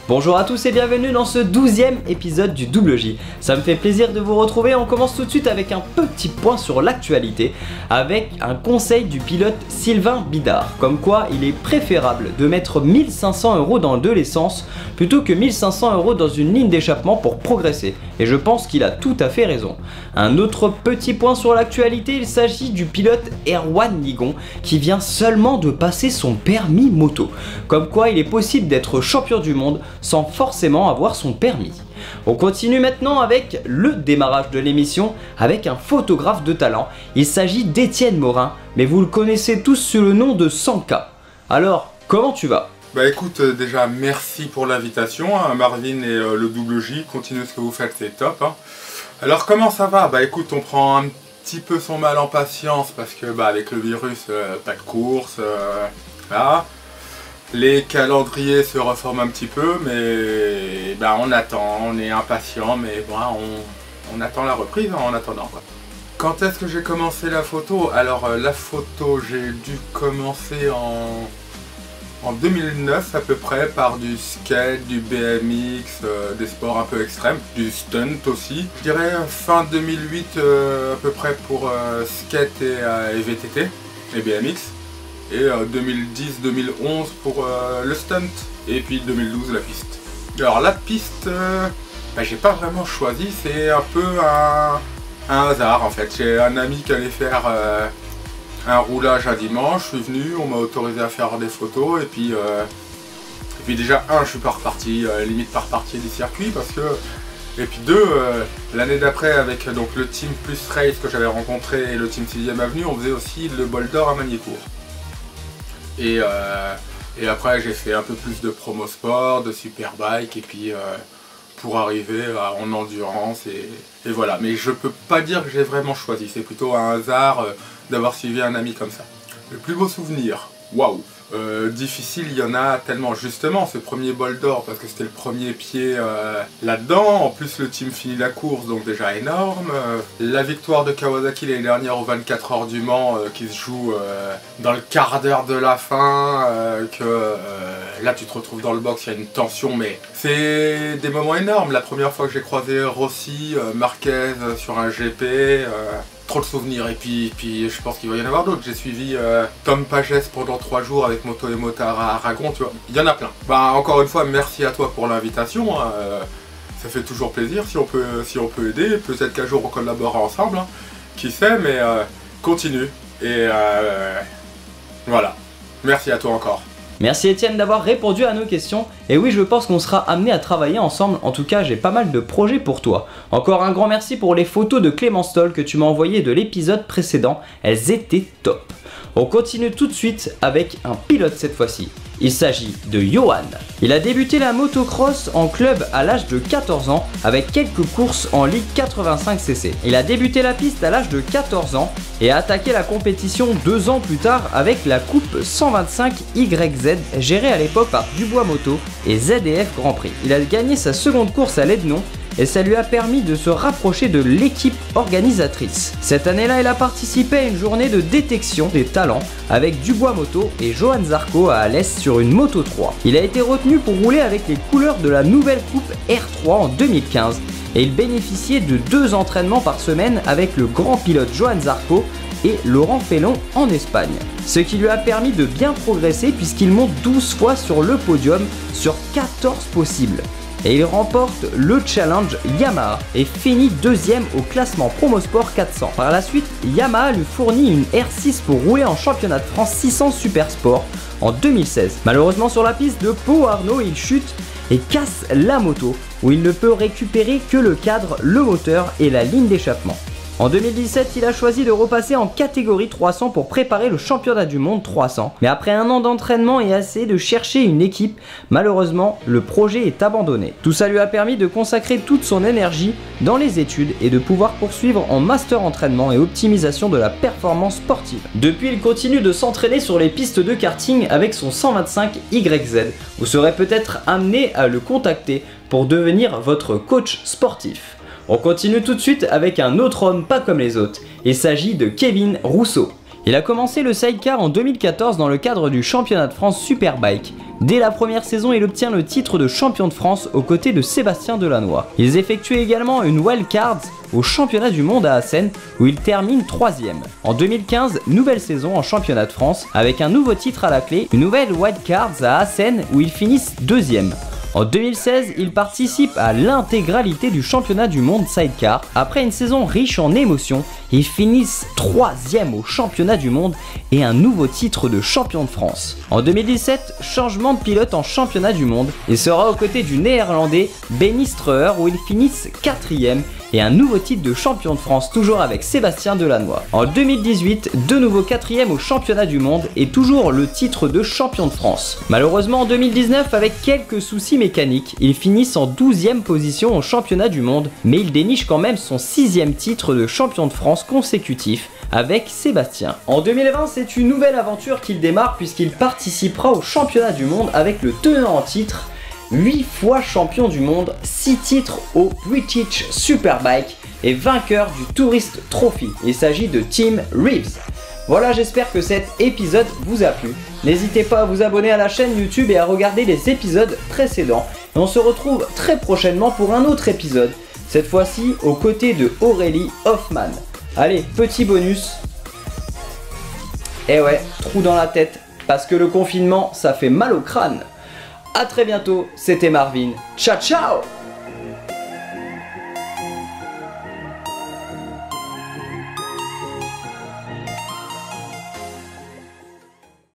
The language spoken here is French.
Bonjour à tous et bienvenue dans ce 12e épisode du Double J. Ça me fait plaisir de vous retrouver. On commence tout de suite avec un petit point sur l'actualité, avec un conseil du pilote Sylvain Bidard, comme quoi il est préférable de mettre 1500 € dans de l'essence plutôt que 1500 € dans une ligne d'échappement pour progresser. Et je pense qu'il a tout à fait raison. Un autre petit point sur l'actualité, il s'agit du pilote Erwan Ligon qui vient seulement de passer son permis moto. Comme quoi il est possible d'être champion du monde sans forcément avoir son permis. On continue maintenant avec le démarrage de l'émission avec un photographe de talent. Il s'agit d'Étienne Morin, mais vous le connaissez tous sous le nom de Sanka. Alors, comment tu vas ? Bah écoute, déjà merci pour l'invitation, hein, Marvin et le Double J, continuez ce que vous faites, c'est top. Hein. Alors comment ça va ? Bah écoute, on prend un petit peu son mal en patience parce que bah avec le virus, pas de course, voilà. Les calendriers se reforment un petit peu, mais bah, on attend, on est impatient, mais bon, on attend la reprise en attendant, quoi. Quand est-ce que j'ai commencé la photo? Alors la photo, j'ai dû commencer en 2009 à peu près par du skate, du BMX, des sports un peu extrêmes, du stunt aussi. Je dirais fin 2008 à peu près pour skate et VTT et BMX. Et 2010-2011 pour le stunt, et puis 2012 la piste. Alors la piste, bah, j'ai pas vraiment choisi, c'est un peu un hasard en fait. J'ai un ami qui allait faire un roulage un dimanche, je suis venu, on m'a autorisé à faire des photos, et puis déjà je suis pas reparti, limite pas reparti du circuit, parce que... Et puis l'année d'après avec donc, le team Plus Race que j'avais rencontré et le team 6ème Avenue, on faisait aussi le bol d'or à Magny-Cours. Et après j'ai fait un peu plus de promo sport, de superbike et puis pour arriver en endurance et voilà. Mais je peux pas dire que j'ai vraiment choisi, c'est plutôt un hasard d'avoir suivi un ami comme ça. Le plus beau souvenir, waouh, difficile, il y en a tellement. Justement ce premier bol d'or parce que c'était le premier pied là-dedans, en plus le team finit la course donc déjà énorme. La victoire de Kawasaki l'année dernière aux 24 heures du Mans qui se joue dans le quart d'heure de la fin, là tu te retrouves dans le box, il y a une tension, mais c'est des moments énormes. La première fois que j'ai croisé Rossi, Marquez sur un GP, trop de souvenirs, et puis je pense qu'il va y en avoir d'autres. J'ai suivi Tom Pages pendant 3 jours avec Moto et Motard à Aragon, tu vois, il y en a plein. Bah encore une fois, merci à toi pour l'invitation, hein. Ça fait toujours plaisir si on peut aider, peut-être qu'un jour on collaborera ensemble, hein. Qui sait, mais continue, et voilà, merci à toi encore. Merci Étienne d'avoir répondu à nos questions, et oui je pense qu'on sera amené à travailler ensemble, en tout cas j'ai pas mal de projets pour toi. Encore un grand merci pour les photos de Clément Stoll que tu m'as envoyées de l'épisode précédent, elles étaient top. On continue tout de suite avec un pilote cette fois-ci. Il s'agit de Johan. Il a débuté la motocross en club à l'âge de 14 ans avec quelques courses en Ligue 85cc. Il a débuté la piste à l'âge de 14 ans et a attaqué la compétition 2 ans plus tard avec la coupe 125 YZ gérée à l'époque par Dubois Moto et ZF Grand Prix. Il a gagné sa seconde course à Lednon et ça lui a permis de se rapprocher de l'équipe organisatrice. Cette année-là, il a participé à une journée de détection des talents avec Dubois Moto et Johan Zarco à Alès sur une Moto 3. Il a été retenu pour rouler avec les couleurs de la nouvelle coupe R3 en 2015 et il bénéficiait de 2 entraînements par semaine avec le grand pilote Johan Zarco et Laurent Fellon en Espagne. Ce qui lui a permis de bien progresser puisqu'il monte 12 fois sur le podium sur 14 possibles. Et il remporte le challenge Yamaha et finit 2ème au classement Promosport 400. Par la suite, Yamaha lui fournit une R6 pour rouler en championnat de France 600 Super Sport en 2016. Malheureusement sur la piste de Pau Arnaud, il chute et casse la moto où il ne peut récupérer que le cadre, le moteur et la ligne d'échappement. En 2017, il a choisi de repasser en catégorie 300 pour préparer le championnat du monde 300. Mais après un an d'entraînement et assez de chercher une équipe, malheureusement, le projet est abandonné. Tout ça lui a permis de consacrer toute son énergie dans les études et de pouvoir poursuivre en master entraînement et optimisation de la performance sportive. Depuis, il continue de s'entraîner sur les pistes de karting avec son 125 YZ. Vous serez peut-être amené à le contacter pour devenir votre coach sportif. On continue tout de suite avec un autre homme pas comme les autres. Il s'agit de Kevin Rousseau. Il a commencé le sidecar en 2014 dans le cadre du championnat de France Superbike. Dès la première saison, il obtient le titre de champion de France aux côtés de Sébastien Delannoy. Ils effectuent également une wildcard au championnat du monde à Assen où il termine 3ème. En 2015, nouvelle saison en championnat de France avec un nouveau titre à la clé, une nouvelle wildcard à Assen où ils finissent 2ème. En 2016, il participe à l'intégralité du championnat du monde sidecar. Après une saison riche en émotions, ils finissent 3ème au championnat du monde et un nouveau titre de champion de France. En 2017, changement de pilote en championnat du monde. Il sera aux côtés du néerlandais Benny Streuer où ils finissent 4ème et un nouveau titre de champion de France toujours avec Sébastien Delannoy. En 2018, de nouveau 4ème au championnat du monde et toujours le titre de champion de France. Malheureusement en 2019, avec quelques soucis mécaniques, ils finissent en 12ème position au championnat du monde, mais il déniche quand même son 6ème titre de champion de France consécutif avec Sébastien. En 2020, c'est une nouvelle aventure qu'il démarre puisqu'il participera au championnat du monde avec le tenant en titre, 8 fois champion du monde, 6 titres au British Superbike et vainqueur du Tourist Trophy. Il s'agit de Tim Reeves. Voilà, j'espère que cet épisode vous a plu. N'hésitez pas à vous abonner à la chaîne YouTube et à regarder les épisodes précédents. Et on se retrouve très prochainement pour un autre épisode, cette fois-ci aux côtés de Aurélie Hoffman. Allez, petit bonus. Et ouais, trou dans la tête, parce que le confinement, ça fait mal au crâne. A très bientôt, c'était Marvin. Ciao ciao!